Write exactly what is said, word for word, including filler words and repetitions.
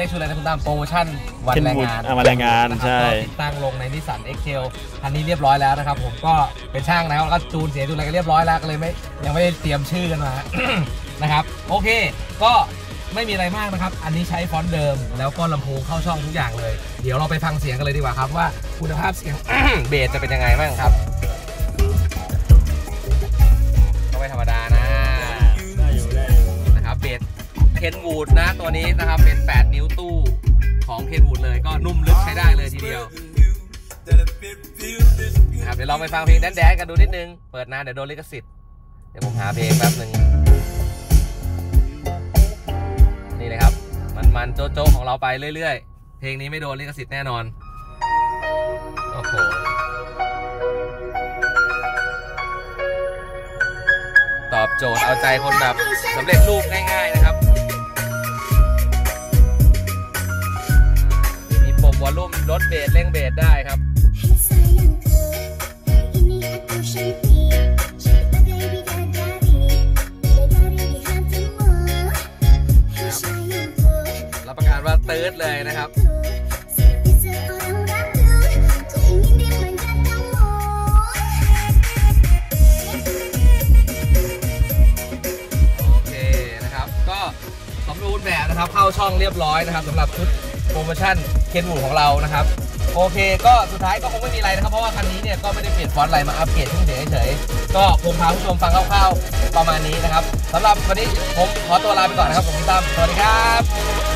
รียกชื่ออะไรนะคุณตั้มโปรโมชั่นวันแรงงานวันแรงงานใช่ติดตั้งลงในนิสสัน เอ็กซ์ เทล คันนี้เรียบร้อยแล้วนะครับผมก็เป็นช่างนะครับแล้วก็จูนเสียจูนอะไรก็เรียบร้อยแล้วก็เลยไม่ยังไม่ได้เตรียมชื่อกันมา นะครับโอเคก็ไม่มีอะไรมากนะครับอันนี้ใช้ฟอนต์เดิมแล้วก็ลำโพงเข้าช่องทุกอย่างเลยเดี๋ยวเราไปฟังเสียงกันเลยดีกว่าครับว่าคุณภาพเสียง เบสจะเป็นยังไงบ้างครับก็ไม่ธรรมดานะได้อยู่ได้อยู่นะครับเบสเคนวูดนะตัวนี้นะครับเป็นแปดนิ้วตู้ของเคนวูดเลยก็นุ่มลึกใช้ได้เลยทีเดียวนะครับเดี๋ยวลองไปฟังเพลงแดนๆกันดูนิดนึงเปิดนะเดี๋ยวโดนลิขสิทธิ์เดี๋ยวผมหาเพลงแป๊บนึงนี่เลยครับมันๆโจ๊ะๆของเราไปเรื่อยๆเพลงนี้ไม่โดนลิขสิทธิ์แน่นอนโอ้โหตอบโจทย์เอาใจคนแบบสำเร็จรูปง่ายๆนะครับมีปุ่มวอลลุ่มลดเบสเร่งเบสได้ครับรับประกันว่าตื๊ดเลยนะครับสมบูรณ์แบบนะครับเข้าช่องเรียบร้อยนะครับสำหรับชุดโปรโมชั่นเคนวูดของเรานะครับโอเคก็สุดท้ายก็คงไม่มีอะไรนะครับเพราะว่าคันนี้เนี่ยก็ไม่ได้เปลี่ยนฟอนต์อะไรมาอัปเกรดเครื่องเสียงเฉยๆก็คงพาผู้ชมฟังคร่าวๆประมาณนี้นะครับสำหรับวันนี้ผมขอตัวลาไปก่อนนะครับผมพี่ตั้มสวัสดีครับ